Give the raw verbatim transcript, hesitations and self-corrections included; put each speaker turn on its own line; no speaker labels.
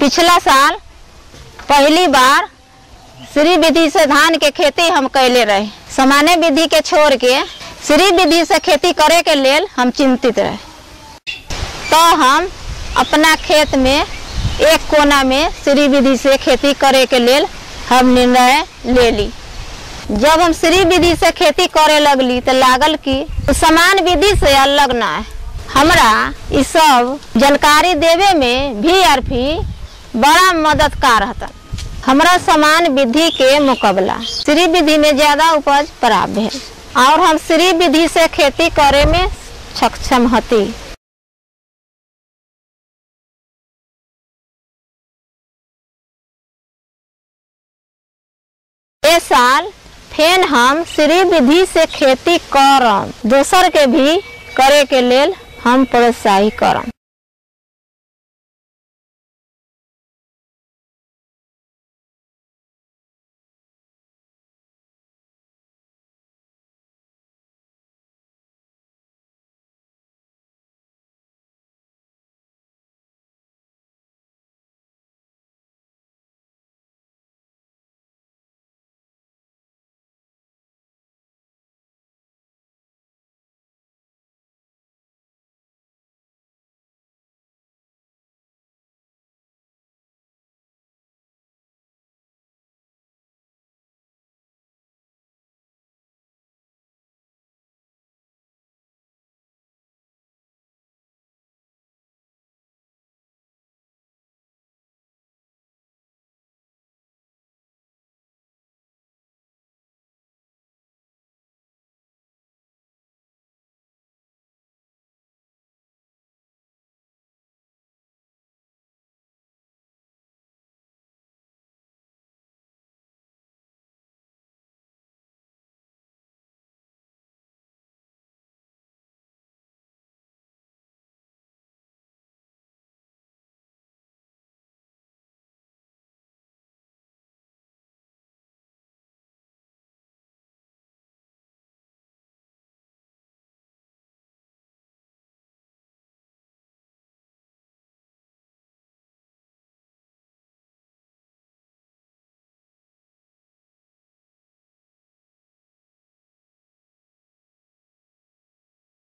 पिछला साल पहली बार श्री विधि से धान के खेती हम कैले रहे। सामान्य विधि के छोड़ के श्री विधि से खेती करे के लेल हम चिंतित रहे। तो हम अपना खेत में एक कोना में श्री विधि से खेती करे के लेल हम निर्णय ले ली। जब हम श्री विधि से खेती करे लगली तो लागल कि समान विधि से अलग ना है। हमरा इस सब जानकारी देवे में भी आर भी बड़ा मददगार रहता। हमरा समान विधि के मुकाबला श्री विधि में ज्यादा उपज प्राप्त है और हम श्री विधि से खेती करे में सक्षम हती। इस साल फेन हम श्री विधि से खेती करम, दोसर के भी करे के लेल हम प्रोत्साहित करम।